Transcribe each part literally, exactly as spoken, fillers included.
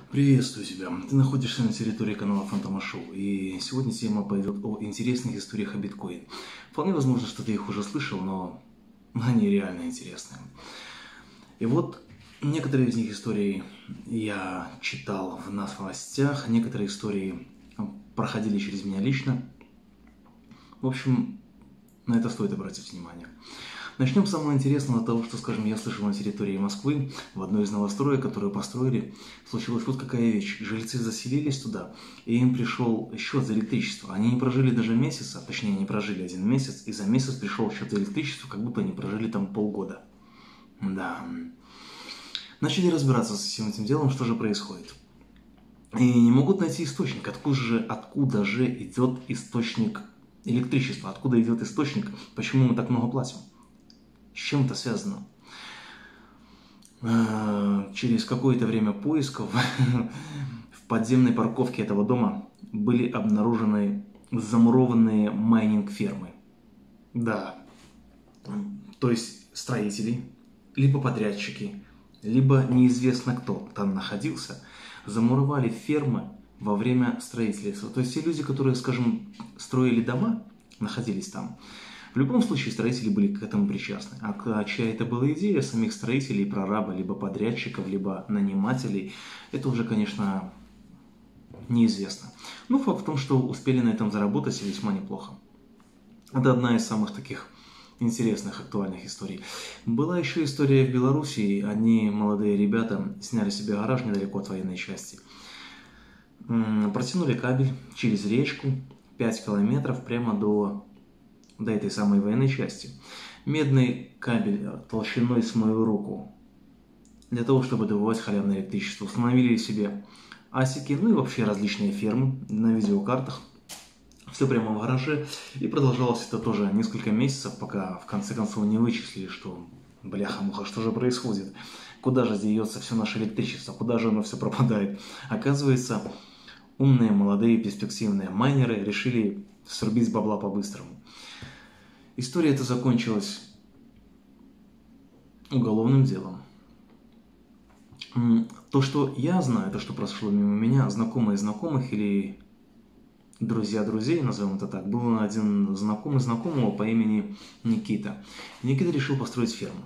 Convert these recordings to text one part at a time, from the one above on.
Приветствую тебя. Ты находишься на территории канала Фантома Шоу, и сегодня тема пойдет о интересных историях о биткоин. Вполне возможно, что ты их уже слышал, но они реально интересные. И вот некоторые из них истории я читал в нас в новостях, некоторые истории проходили через меня лично. В общем, на это стоит обратить внимание. Начнем с самого интересного, того, что, скажем, я слышал на территории Москвы, в одной из новостроек, которую построили, случилась вот какая вещь. Жильцы заселились туда, и им пришел счет за электричество. Они не прожили даже месяца, точнее, не прожили один месяц, и за месяц пришел счет за электричество, как будто они прожили там полгода. Да. Начали разбираться со всем этим делом, что же происходит. И не могут найти источник, откуда же, откуда же идет источник электричества, откуда идет источник, почему мы так много платим. С чем это связано? Через какое-то время поисков в подземной парковке этого дома были обнаружены замурованные майнинг-фермы. Да, то есть строители, либо подрядчики, либо неизвестно кто там находился, замуровали фермы во время строительства. То есть те люди, которые, скажем, строили дома, находились там. В любом случае строители были к этому причастны. А чья это была идея самих строителей, прораба, либо подрядчиков, либо нанимателей, это уже, конечно, неизвестно. Но факт в том, что успели на этом заработать и весьма неплохо. Это одна из самых таких интересных, актуальных историй. Была еще история в Белоруссии. Одни молодые ребята сняли себе гараж недалеко от военной части. Протянули кабель через речку пять километров прямо до... до этой самой военной части. Медный кабель толщиной с мою руку для того, чтобы добывать халявное электричество. Установили себе асики, ну и вообще различные фермы на видеокартах. Все прямо в гараже. И продолжалось это тоже несколько месяцев, пока в конце концов не вычислили, что бляха-муха, что же происходит? Куда же деется все наше электричество? Куда же оно все пропадает? Оказывается, умные, молодые, перспективные майнеры решили срубить бабла по-быстрому. История эта закончилась уголовным делом. То, что я знаю, то, что прошло мимо меня, знакомые знакомых или друзья друзей, назовем это так, был один знакомый знакомого по имени Никита. Никита решил построить ферму.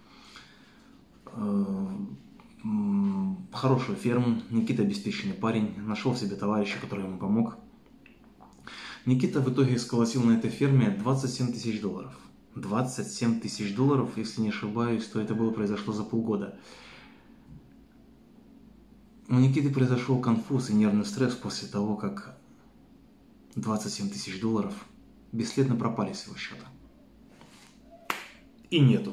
Хорошую ферму. Никита обеспеченный парень, нашел себе товарища, который ему помог. Никита в итоге сколотил на этой ферме двадцать семь тысяч долларов. двадцать семь тысяч долларов, если не ошибаюсь, то это было произошло за полгода. У Никиты произошел конфуз и нервный стресс после того, как двадцать семь тысяч долларов бесследно пропали с его счета. И нету.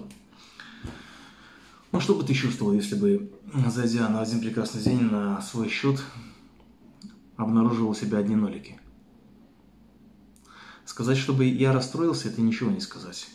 Ну что бы ты чувствовал, если бы, зайдя на один прекрасный день на свой счет, обнаружил у себя одни нолики? Сказать, чтобы я расстроился, это ничего не сказать.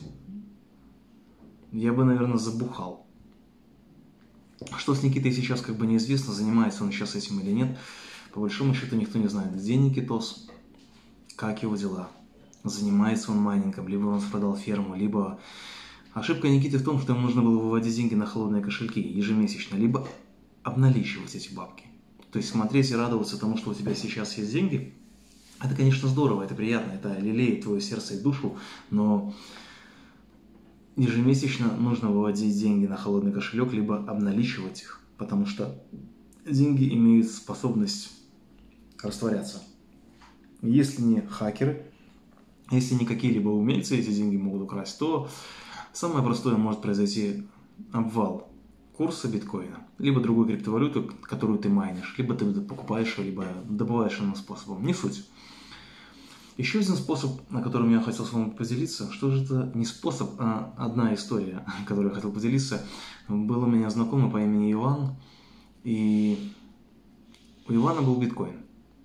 Я бы, наверное, забухал. Что с Никитой сейчас как бы неизвестно, занимается он сейчас этим или нет. По большому счету никто не знает, где Никитос, как его дела. Занимается он майнингом, либо он продал ферму, либо... Ошибка Никиты в том, что ему нужно было выводить деньги на холодные кошельки ежемесячно, либо обналичивать эти бабки. То есть смотреть и радоваться тому, что у тебя сейчас есть деньги. Это, конечно, здорово, это приятно, это лелеет твое сердце и душу, но ежемесячно нужно выводить деньги на холодный кошелек, либо обналичивать их, потому что деньги имеют способность растворяться. Если не хакеры, если не какие-либо умельцы эти деньги могут украсть, то самое простое может произойти обвал курса биткоина, либо другой криптовалюты, которую ты майнишь, либо ты покупаешь ее, либо добываешь иным способом. Не суть. Еще один способ, о котором я хотел с вами поделиться, что же это не способ, а одна история, которой я хотел поделиться. Был у меня знакомый по имени Иван, и у Ивана был биткоин.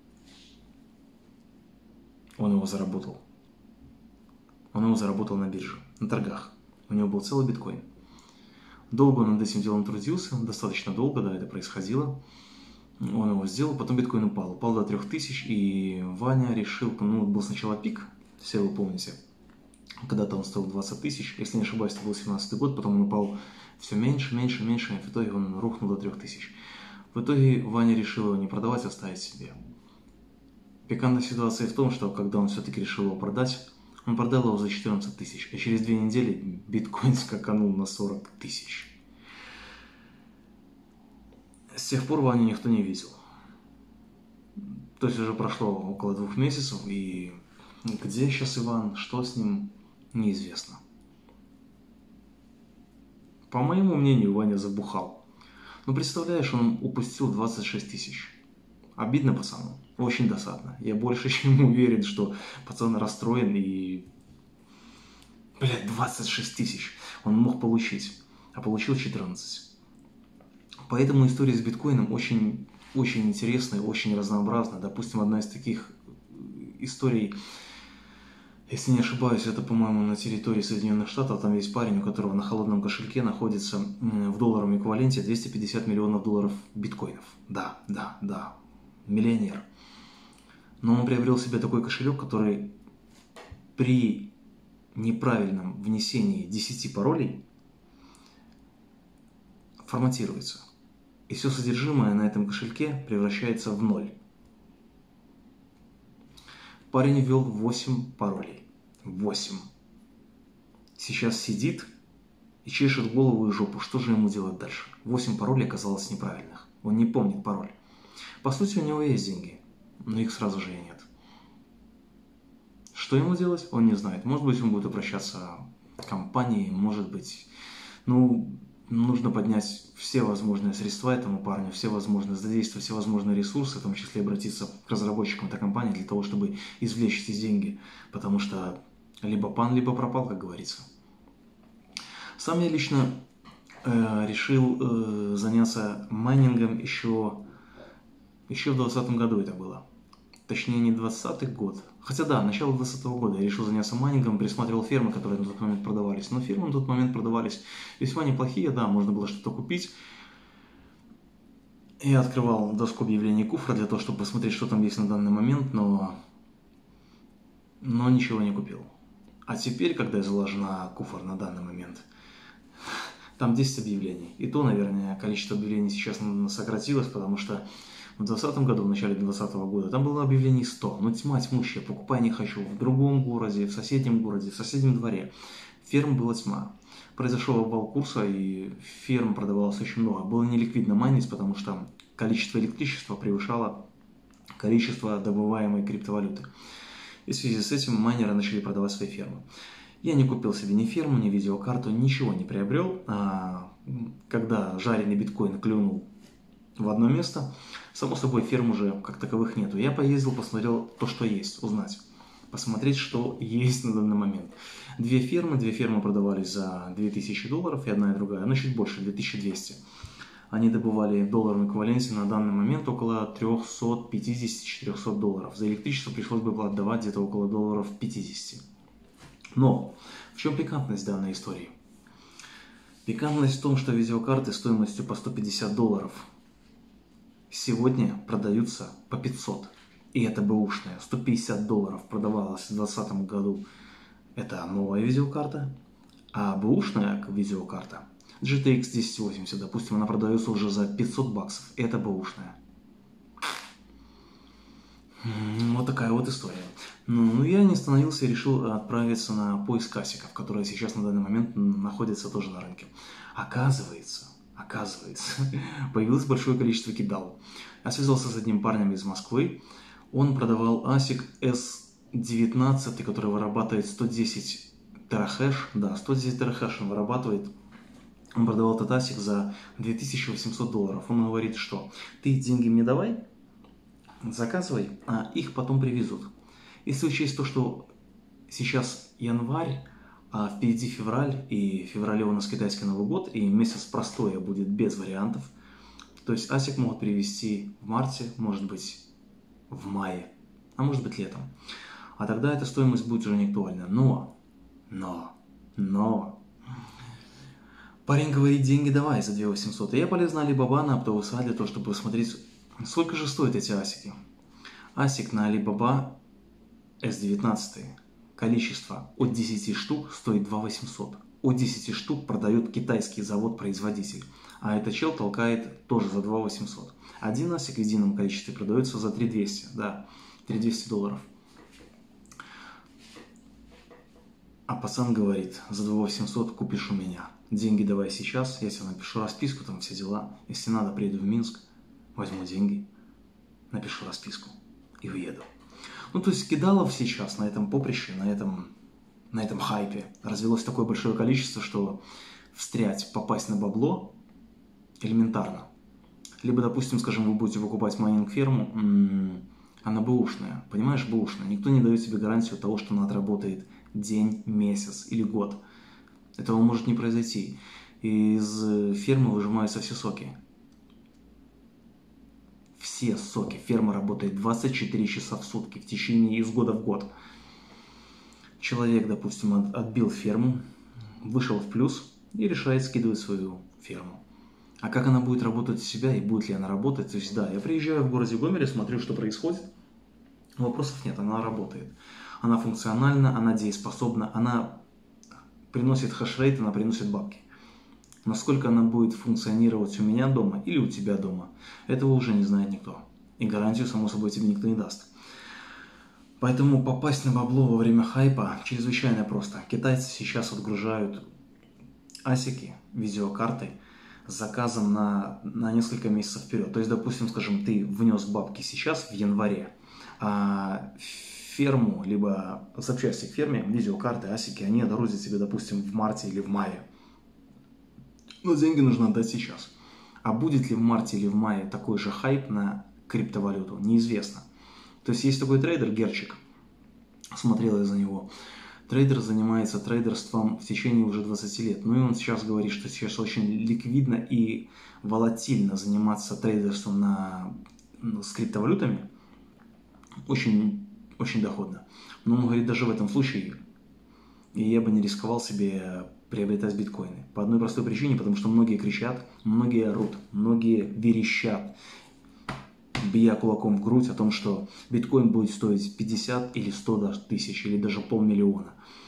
Он его заработал. Он его заработал на бирже, на торгах. У него был целый биткоин. Долго он над этим делом трудился, достаточно долго, да, это происходило. Он его сделал, потом биткоин упал, упал до трех тысяч, и Ваня решил, ну, был сначала пик, все вы помните, когда-то он стоил двадцать тысяч, если не ошибаюсь, это был семнадцатый год, потом он упал все меньше, меньше, меньше, и в итоге он рухнул до трех тысяч. В итоге Ваня решил его не продавать, а оставить себе. Пикантная ситуация в том, что когда он все-таки решил его продать, он продал его за четырнадцать тысяч, а через две недели биткоин скаканул на сорок тысяч. С тех пор Ваню никто не видел. То есть уже прошло около двух месяцев, и где сейчас Иван, что с ним, неизвестно. По моему мнению, Ваня забухал. Ну, представляешь, он упустил двадцать шесть тысяч. Обидно пацану, очень досадно. Я больше чем уверен, что пацан расстроен и... Блядь, двадцать шесть тысяч он мог получить, а получил четырнадцать. Поэтому история с биткоином очень, очень интересная, очень разнообразная. Допустим, одна из таких историй, если не ошибаюсь, это, по-моему, на территории Соединенных Штатов. Там есть парень, у которого на холодном кошельке находится в долларовом эквиваленте двести пятьдесят миллионов долларов биткоинов. Да, да, да, миллионер. Но он приобрел себе такой кошелек, который при неправильном внесении десяти паролей форматируется. И все содержимое на этом кошельке превращается в ноль. Парень ввел восемь паролей. восемь. Сейчас сидит и чешет голову и жопу. Что же ему делать дальше? восемь паролей оказалось неправильных. Он не помнит пароль. По сути, у него есть деньги, но их сразу же и нет. Что ему делать, он не знает. Может быть, он будет обращаться к компании, может быть... Ну, нужно поднять все возможные средства этому парню, все возможные, задействовать все возможные ресурсы, в том числе обратиться к разработчикам этой компании для того, чтобы извлечь эти деньги. Потому что либо пан, либо пропал, как говорится. Сам я лично э, решил э, заняться майнингом еще, еще в двадцатом году это было. Точнее, не двадцатый год. Хотя да, начало двадцатого года я решил заняться майнингом, присматривал фермы, которые на тот момент продавались. Но фермы на тот момент продавались весьма неплохие, да, можно было что-то купить. Я открывал доску объявлений куфра для того, чтобы посмотреть, что там есть на данный момент, но, но ничего не купил. А теперь, когда я залажу на куфр на данный момент, там десять объявлений. И то, наверное, количество объявлений сейчас сократилось, потому что в двадцатом году, в начале двадцатого года, там было объявлений сто. Ну, тьма тьмущая, покупай не хочу. В другом городе, в соседнем городе, в соседнем дворе. Ферм была тьма. Произошел обвал курса, и ферм продавалось очень много. Было неликвидно майнить, потому что количество электричества превышало количество добываемой криптовалюты. И в связи с этим майнеры начали продавать свои фермы. Я не купил себе ни ферму, ни видеокарту, ничего не приобрел. А когда жареный биткоин клюнул в одно место, само собой, ферм уже как таковых нету. Я поездил, посмотрел то, что есть, узнать. Посмотреть, что есть на данный момент. Две фермы, две фермы продавались за две тысячи долларов, и одна и другая, ну чуть больше, две тысячи двести. Они добывали в долларовом эквиваленте на данный момент около триста пятьдесят - четыреста долларов. За электричество пришлось бы отдавать где-то около долларов пятьдесят. Но в чем пикантность данной истории? Пикантность в том, что видеокарты стоимостью по сто пятьдесят долларов сегодня продаются по пятьсот. И это бэушная. сто пятьдесят долларов продавалась в двадцатом году. Это новая видеокарта. А бэушная видеокарта джи ти экс десять восемьдесят, допустим, она продается уже за пятьсот баксов. Это бэушная. Вот такая вот история. Ну, я не остановился и решил отправиться на поиск асиков, которые сейчас на данный момент находятся тоже на рынке. Оказывается, оказывается, появилось большое количество кидал. Я связался с одним парнем из Москвы. Он продавал асик эс девятнадцать, который вырабатывает сто десять терахэш. Да, сто десять терахэш он вырабатывает. Он продавал этот асик за две тысячи восемьсот долларов. Он говорит, что ты деньги мне давай, заказывай, а их потом привезут. Если учесть то, что сейчас январь, а впереди февраль, и в феврале у нас китайский Новый год, и месяц простоя будет без вариантов, то есть асик могут привезти в марте, может быть в мае, а может быть летом. А тогда эта стоимость будет уже не актуальна. Но, но, но... Парень говорит, деньги давай за две тысячи восемьсот. И я полез на Alibaba, на оптовый сайт для того, чтобы посмотреть, сколько же стоят эти асики. Асик на Alibaba эс девятнадцать, количество от десяти штук стоит две тысячи восемьсот. От десяти штук продает китайский завод-производитель. А этот чел толкает тоже за два восемьсот. Один асик в едином количестве продается за три двести, да, три двести долларов. А пацан говорит, за два восемьсот купишь у меня. Деньги давай сейчас, я тебе напишу расписку, там все дела. Если надо, приеду в Минск, возьму деньги, напишу расписку и уеду. Ну, то есть кидалов сейчас на этом поприще, на этом, на этом хайпе развелось такое большое количество, что встрять, попасть на бабло элементарно. Либо, допустим, скажем, вы будете покупать майнинг-ферму, она бэушная, понимаешь, бэушная. Никто не дает тебе гарантию того, что она отработает день, месяц или год. Этого может не произойти. Из фермы выжимаются все соки. Все соки. Ферма работает двадцать четыре часа в сутки в течение из года в год. Человек, допустим, отбил ферму, вышел в плюс и решает скидывать свою ферму. А как она будет работать у себя и будет ли она работать? То есть, да, я приезжаю в городе Гомеле, смотрю, что происходит. Вопросов нет, она работает. Она функциональна, она дееспособна, она приносит хешрейт, она приносит бабки. Насколько она будет функционировать у меня дома или у тебя дома, этого уже не знает никто. И гарантию, само собой, тебе никто не даст. Поэтому попасть на бабло во время хайпа чрезвычайно просто. Китайцы сейчас отгружают асики, видеокарты, с заказом на, на несколько месяцев вперед. То есть, допустим, скажем, ты внес бабки сейчас, в январе, а ферму, либо запчасти к ферме, видеокарты, асики, они дорозят тебе, допустим, в марте или в мае. Но деньги нужно отдать сейчас. А будет ли в марте или в мае такой же хайп на криптовалюту, неизвестно. То есть есть такой трейдер, Герчик, смотрел я за него. Трейдер занимается трейдерством в течение уже двадцати лет. Ну и он сейчас говорит, что сейчас очень ликвидно и волатильно заниматься трейдерством на, с криптовалютами. Очень, очень доходно. Но он говорит, даже в этом случае я бы не рисковал себе приобретать биткоины. По одной простой причине, потому что многие кричат, многие орут, многие верещат, бия кулаком в грудь о том, что биткоин будет стоить пятьдесят или сто тысяч, или даже полмиллиона.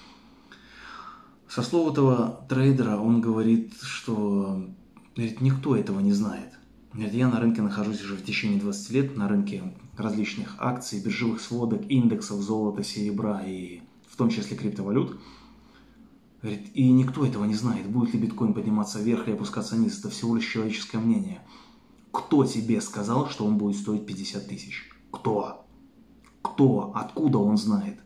Со слов этого трейдера он говорит, что говорит, никто этого не знает. Говорит, я на рынке нахожусь уже в течение двадцати лет, на рынке различных акций, биржевых сводок, индексов золота, серебра и в том числе криптовалют. Говорит, и никто этого не знает, будет ли биткоин подниматься вверх или опускаться вниз. Это всего лишь человеческое мнение. Кто тебе сказал, что он будет стоить пятьдесят тысяч? Кто? Кто? Откуда он знает?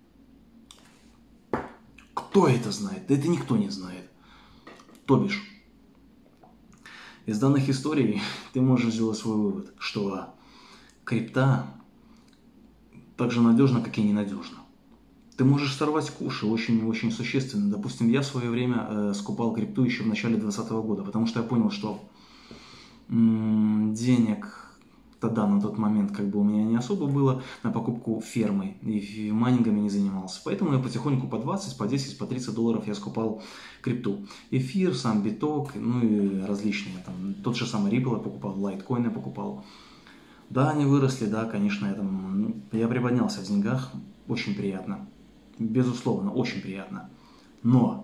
Кто это знает? Да это никто не знает. То бишь, из данных историй ты можешь сделать свой вывод, что крипта так же надежна, как и ненадежна. Ты можешь сорвать куш, очень-очень существенно. Допустим, я в свое время э, скупал крипту еще в начале двадцатого года, потому что я понял, что м- денег тогда, на тот момент, как бы у меня не особо было на покупку фермы, и майнингами не занимался. Поэтому я потихоньку по двадцать, по десять, по тридцать долларов я скупал крипту. Эфир, сам биток, ну и различные. Там, тот же самый Ripple я покупал, лайткоины я покупал. Да, они выросли, да, конечно, я, там, я приподнялся в деньгах, очень приятно. Безусловно, очень приятно. Но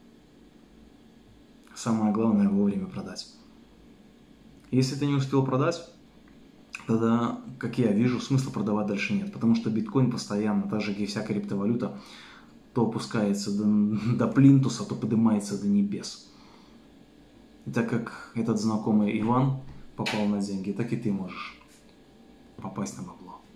самое главное вовремя продать. Если ты не успел продать, тогда, как я вижу, смысла продавать дальше нет. Потому что биткоин постоянно, так же как и вся криптовалюта, то опускается до, до плинтуса, то поднимается до небес. И так как этот знакомый Иван попал на деньги, так и ты можешь попасть на бабло.